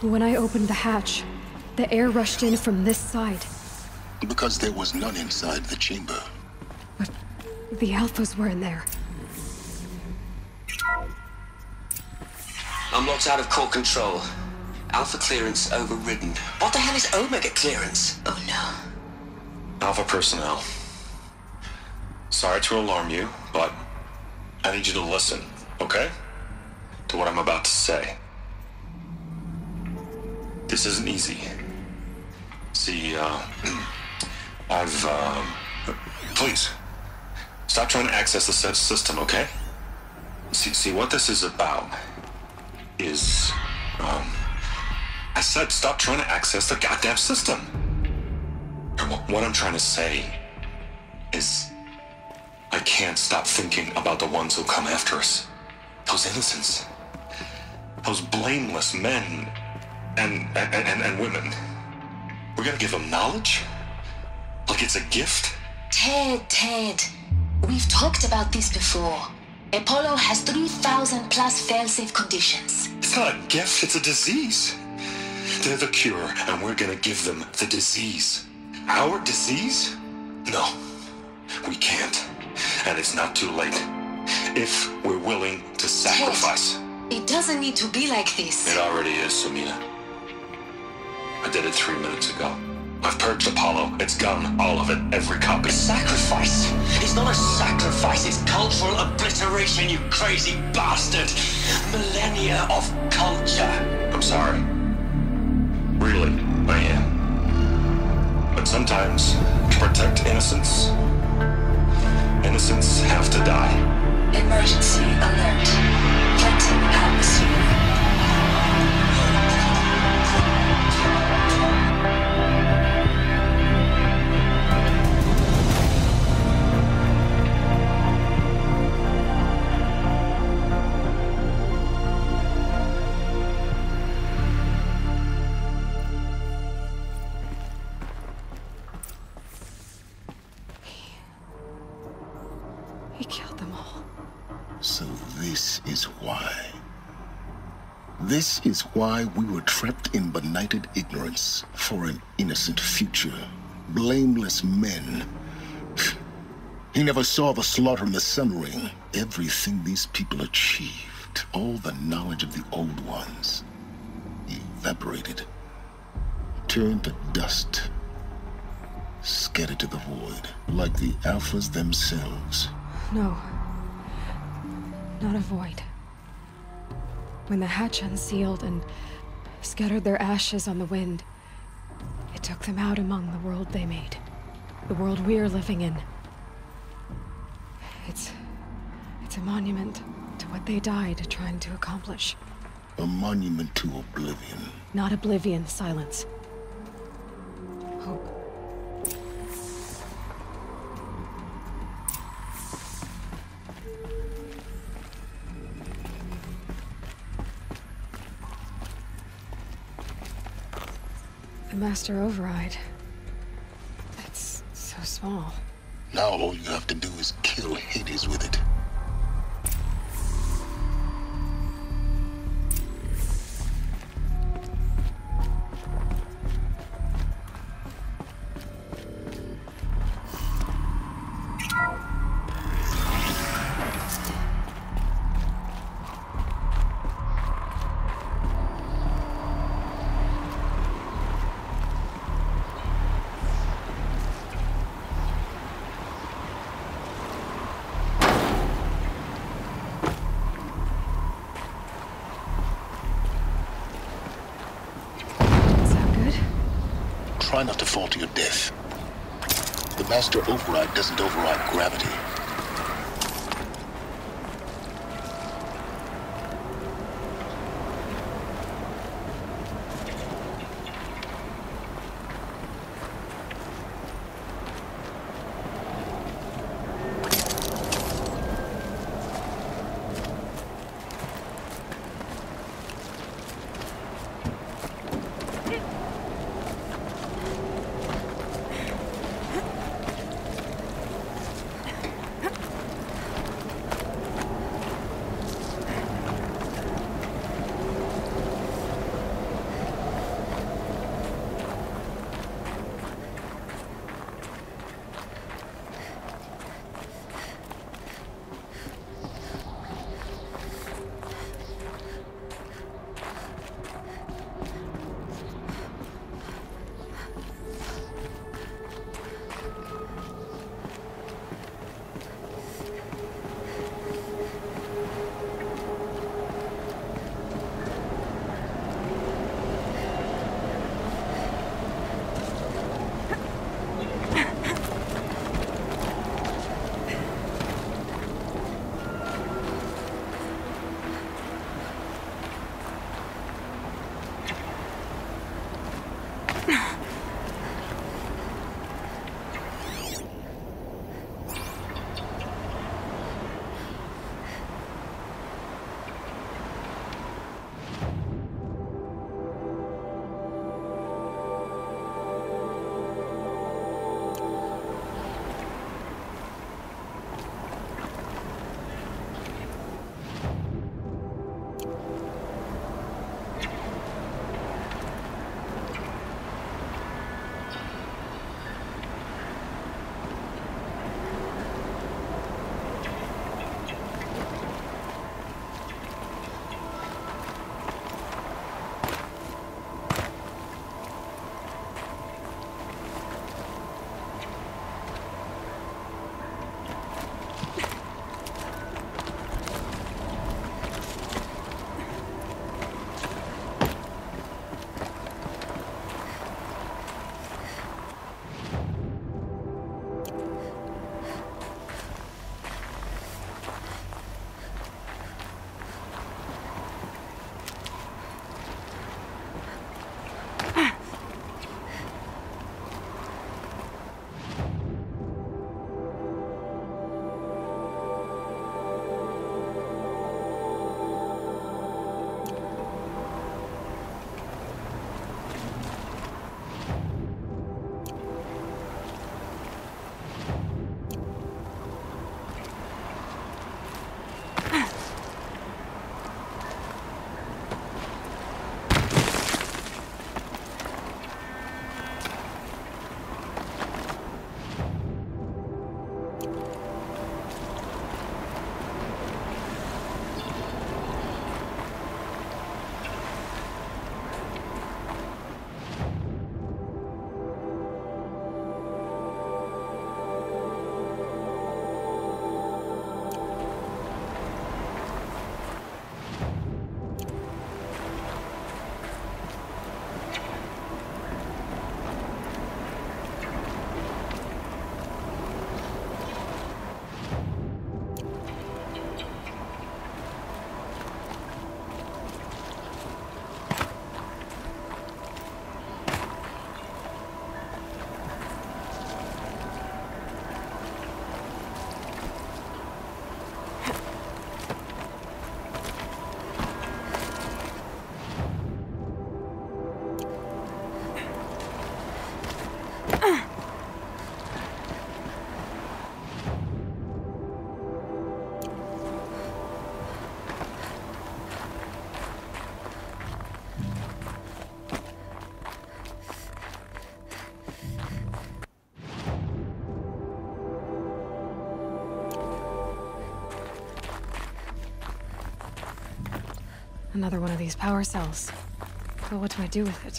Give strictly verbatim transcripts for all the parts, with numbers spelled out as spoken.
When I opened the hatch, the air rushed in from this side. Because there was none inside the chamber. But the Alphas were in there. I'm locked out of core control. Alpha clearance overridden. What the hell is Omega clearance? Oh no. Alpha personnel. Sorry to alarm you, but I need you to listen, okay? To what I'm about to say. This isn't easy. See, uh, I've, um, please, stop trying to access the set system, okay? See, see, what this is about is, um, I said stop trying to access the goddamn system. And what, what I'm trying to say is, I can't stop thinking about the ones who come after us. Those innocents. Those blameless men and, and, and, and women. We're gonna give them knowledge? Like it's a gift? Ted, Ted. We've talked about this before. Apollo has three thousand plus fail-safe conditions. It's not a gift, it's a disease. They're the cure, and we're gonna give them the disease. Our disease? No, we can't. And it's not too late. If we're willing to sacrifice. Ted, it doesn't need to be like this. It already is, Samina. I did it three minutes ago. I've purged Apollo. It's gone. All of it. Every copy. Sacrifice? It's not a sacrifice. It's cultural obliteration, you crazy bastard. Millennia of culture. I'm sorry. Really, I am. But sometimes, to protect innocence, innocents have to die. Emergency alert. Threatening atmosphere. He killed them all. So this is why. This is why we were trapped in benighted ignorance for an innocent future. Blameless men. He never saw the slaughter in the Sun Ring. Everything these people achieved, all the knowledge of the old ones, evaporated, turned to dust, scattered to the void, like the Alphas themselves. No. Not a void. When the hatch unsealed and scattered their ashes on the wind, it took them out among the world they made. The world we're living in. It's... it's a monument to what they died trying to accomplish. A monument to oblivion. Not oblivion, Silence. Hope. The Master Override. It's so small. Now all you have to do is kill Hades with it. Try not to fall to your death. The Master Override doesn't override gravity. Another one of these power cells. But what do I do with it?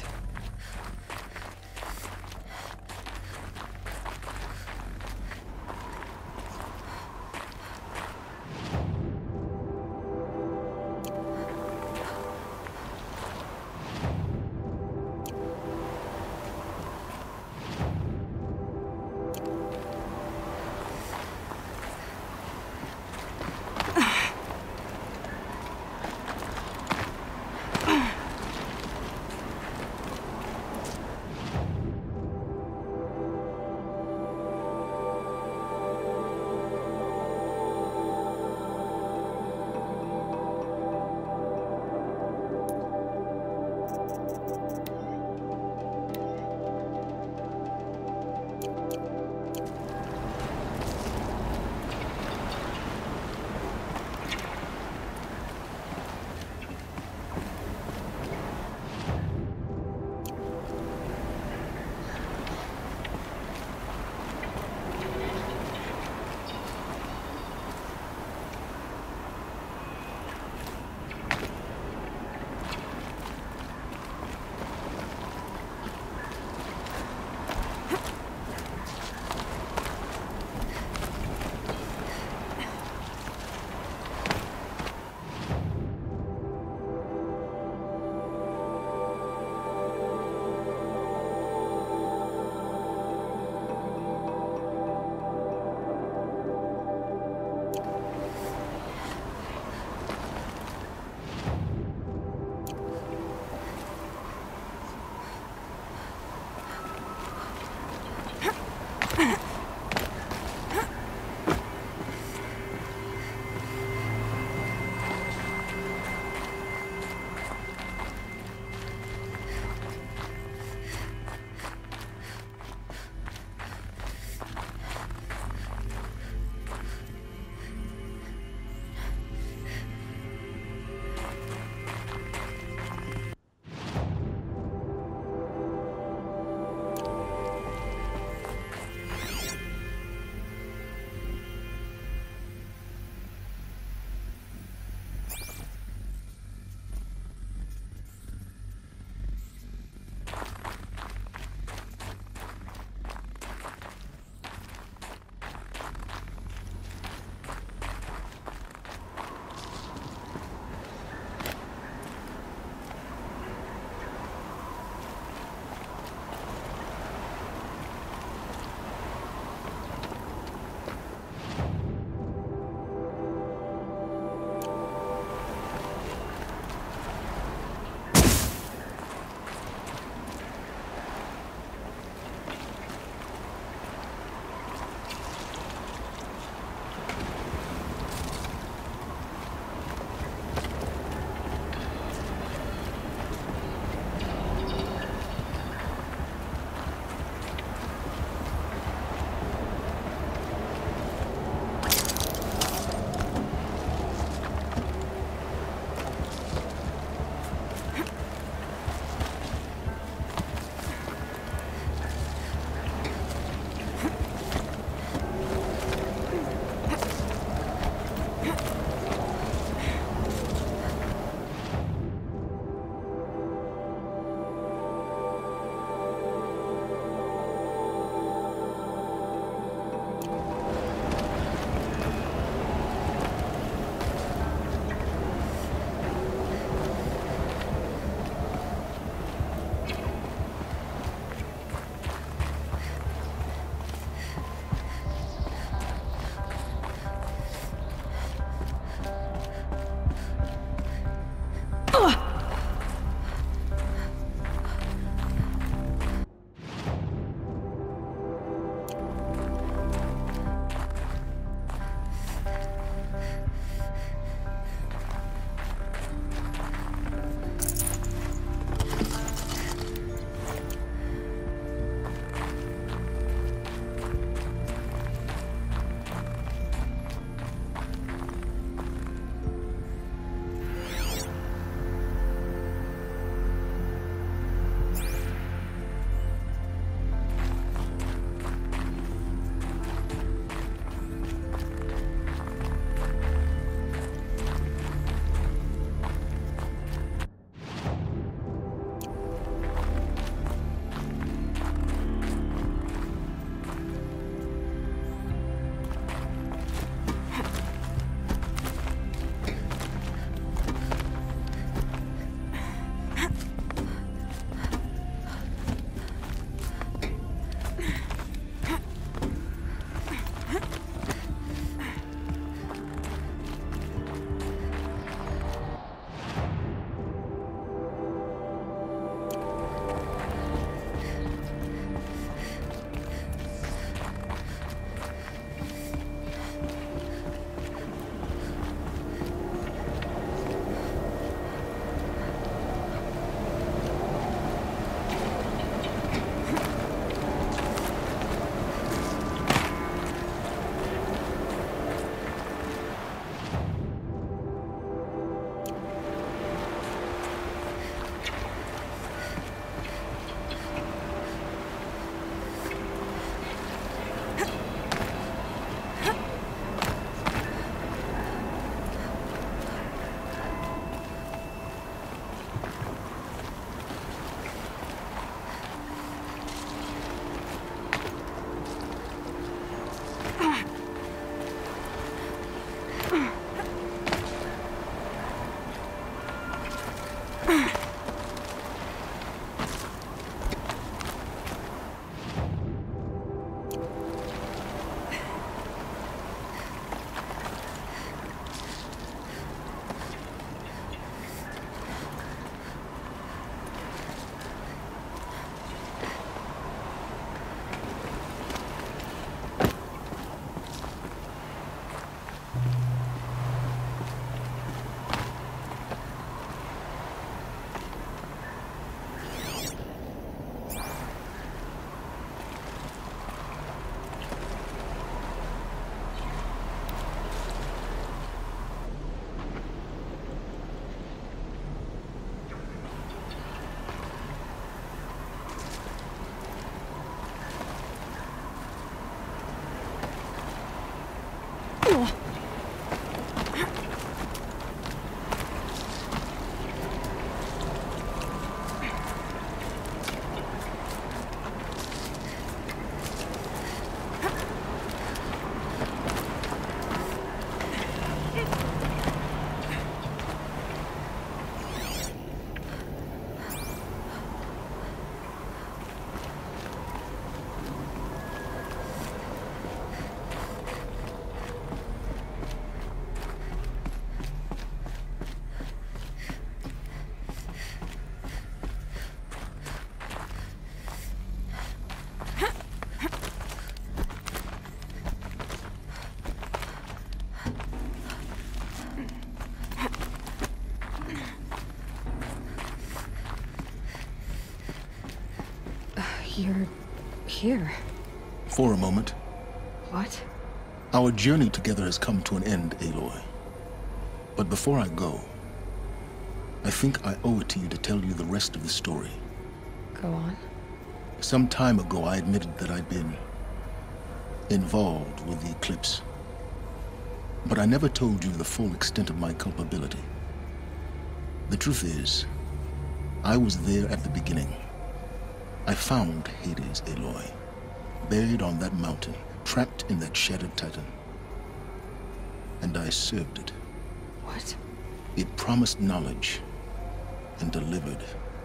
You're here. For a moment. What? Our journey together has come to an end, Aloy. But before I go, I think I owe it to you to tell you the rest of the story. Go on. Some time ago, I admitted that I'd been involved with the Eclipse. But I never told you the full extent of my culpability. The truth is, I was there at the beginning. I found Hades, Aloy, buried on that mountain, trapped in that shattered titan. And I served it. What? It promised knowledge and delivered.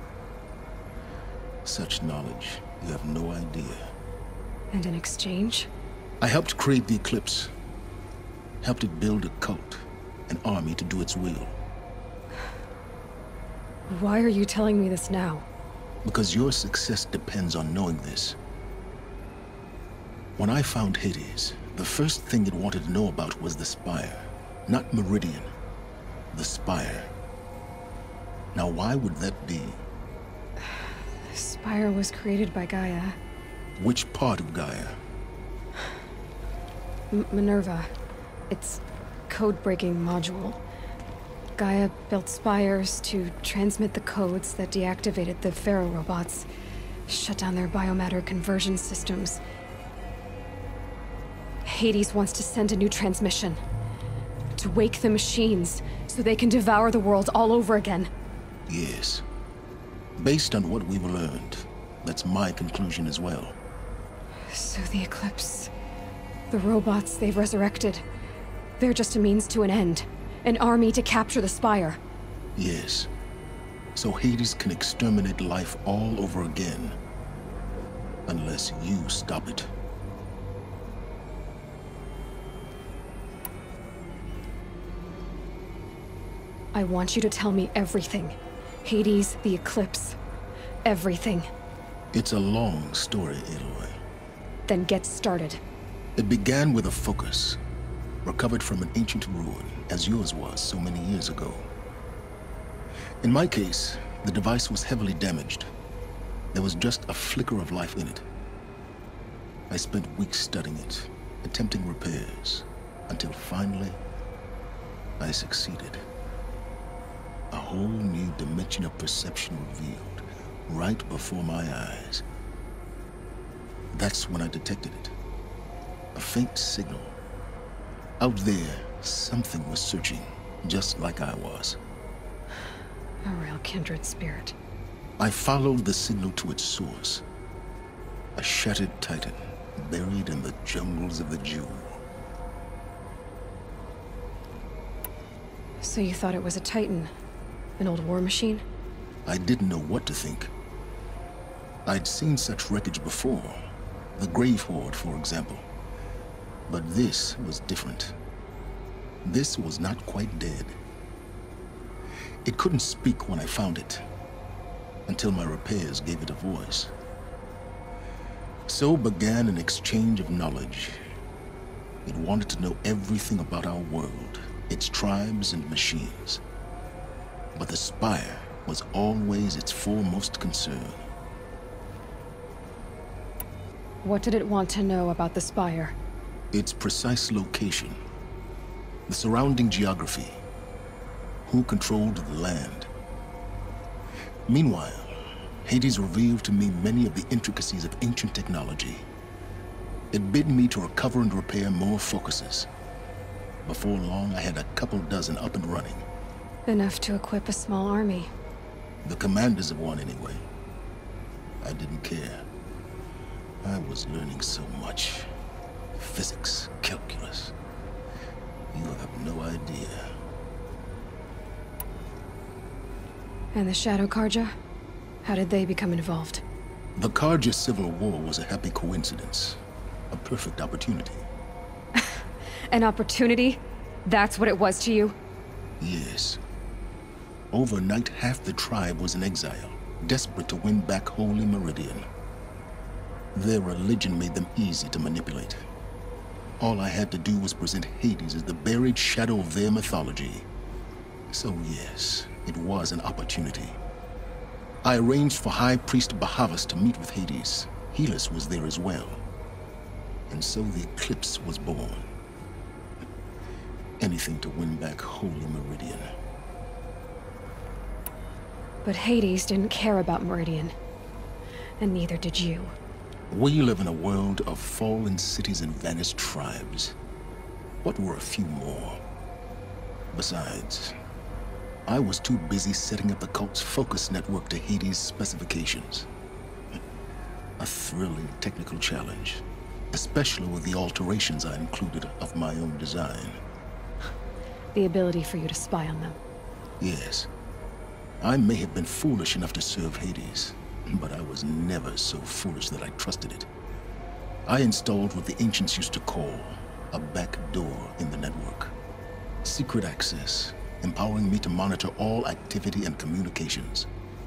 Such knowledge, you have no idea. And in exchange? I helped create the Eclipse. Helped it build a cult, an army to do its will. Why are you telling me this now? Because your success depends on knowing this. When I found Hades, the first thing it wanted to know about was the Spire. Not Meridian. The Spire. Now why would that be? The Spire was created by Gaia. Which part of Gaia? M Minerva. Its code-breaking module. Gaia built spires to transmit the codes that deactivated the Pharaoh robots, shut down their biomatter conversion systems. Hades wants to send a new transmission. To wake the machines, so they can devour the world all over again. Yes. Based on what we've learned, that's my conclusion as well. So the Eclipse... the robots they've resurrected... they're just a means to an end. An army to capture the Spire. Yes. So Hades can exterminate life all over again. Unless you stop it. I want you to tell me everything. Hades, the Eclipse. Everything. It's a long story, Aloy. Then get started. It began with a focus. Recovered from an ancient ruin, as yours was so many years ago. In my case, the device was heavily damaged. There was just a flicker of life in it. I spent weeks studying it, attempting repairs, until finally, I succeeded. A whole new dimension of perception revealed, right before my eyes. That's when I detected it. A faint signal. Out there, something was searching, just like I was. A real kindred spirit. I followed the signal to its source. A shattered titan, buried in the jungles of the Jewel. So you thought it was a titan? An old war machine? I didn't know what to think. I'd seen such wreckage before. The Grave Horde, for example. But this was different. This was not quite dead. It couldn't speak when I found it, until my repairs gave it a voice. So began an exchange of knowledge. It wanted to know everything about our world, its tribes and machines. But the Spire was always its foremost concern. What did it want to know about the Spire? Its precise location, the surrounding geography, who controlled the land. Meanwhile, Hades revealed to me many of the intricacies of ancient technology. It bid me to recover and repair more focuses. Before long, I had a couple dozen up and running. Enough to equip a small army. The commanders of one, anyway. I didn't care. I was learning so much. Physics, calculus. You have no idea. And the Shadow Carja? How did they become involved? The Carja Civil War was a happy coincidence. A perfect opportunity. An opportunity? That's what it was to you? Yes. Overnight, half the tribe was in exile, desperate to win back Holy Meridian. Their religion made them easy to manipulate. All I had to do was present Hades as the buried shadow of their mythology. So yes, it was an opportunity. I arranged for High Priest Bahavas to meet with Hades, Helis was there as well. And so the Eclipse was born. Anything to win back Holy Meridian. But Hades didn't care about Meridian. And neither did you. We live in a world of fallen cities and vanished tribes. What were a few more? Besides, I was too busy setting up the cult's focus network to Hades' specifications. A thrilling technical challenge, especially with the alterations I included of my own design. The ability for you to spy on them. Yes. I may have been foolish enough to serve Hades, but I was never so foolish that I trusted it. I installed what the ancients used to call a back door in the network. Secret access, empowering me to monitor all activity and communications.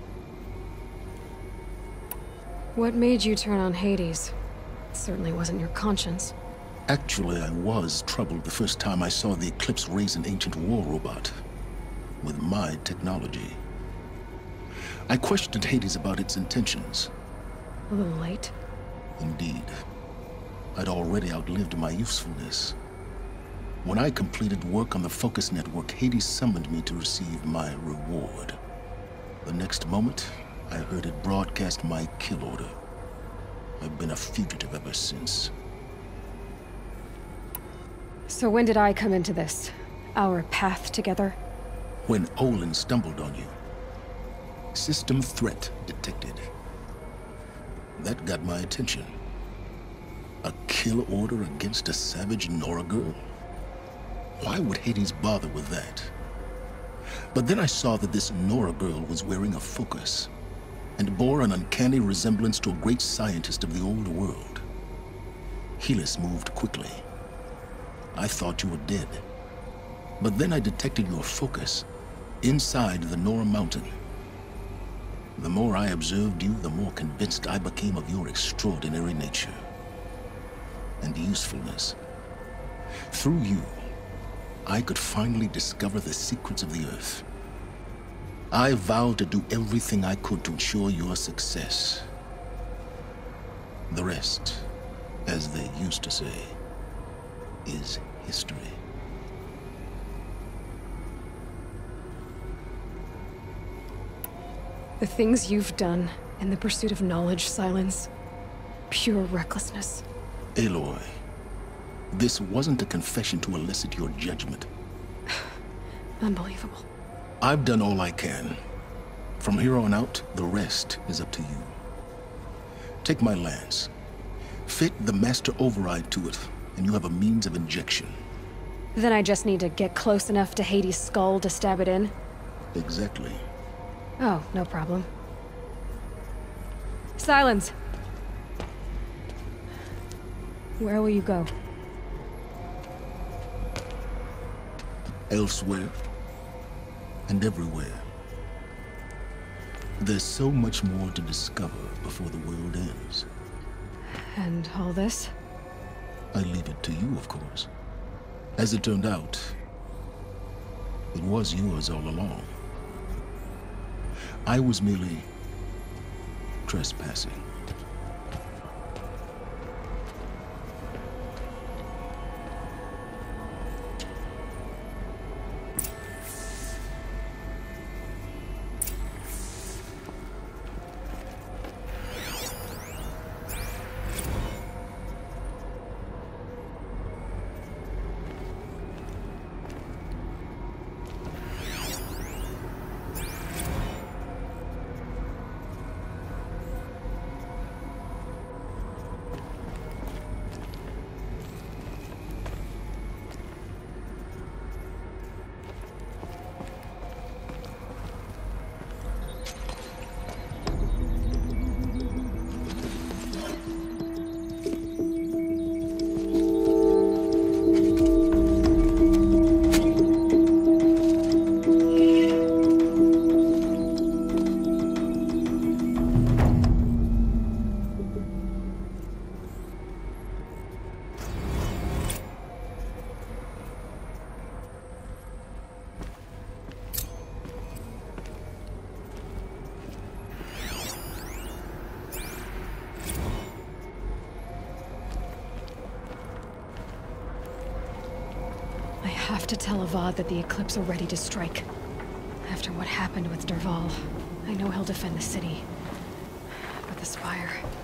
What made you turn on Hades? It certainly wasn't your conscience. Actually, I was troubled the first time I saw the Eclipse raise an ancient war robot with my technology. I questioned Hades about its intentions. A little late. Indeed. I'd already outlived my usefulness. When I completed work on the Focus Network, Hades summoned me to receive my reward. The next moment, I heard it broadcast my kill order. I've been a fugitive ever since. So when did I come into this? Our path together? When Olin stumbled on you. System threat detected. That got my attention. A kill order against a savage Nora girl? Why would Hades bother with that? But then I saw that this Nora girl was wearing a focus, and bore an uncanny resemblance to a great scientist of the old world. Helis moved quickly. I thought you were dead. But then I detected your focus inside the Nora mountain. The more I observed you, the more convinced I became of your extraordinary nature and usefulness. Through you, I could finally discover the secrets of the Earth. I vowed to do everything I could to ensure your success. The rest, as they used to say, is history. The things you've done in the pursuit of knowledge, Silence. Pure recklessness. Aloy, this wasn't a confession to elicit your judgment. Unbelievable. I've done all I can. From here on out, the rest is up to you. Take my lance. Fit the master override to it, and you have a means of injection. Then I just need to get close enough to Hades' skull to stab it in? Exactly. Oh, no problem. Silence! Where will you go? Elsewhere. And everywhere. There's so much more to discover before the world ends. And all this? I leave it to you, of course. As it turned out, it was yours all along. I was merely trespassing. have to tell Avad that the Eclipse are ready to strike. After what happened with Dervahl, I know he'll defend the city. But the Spire...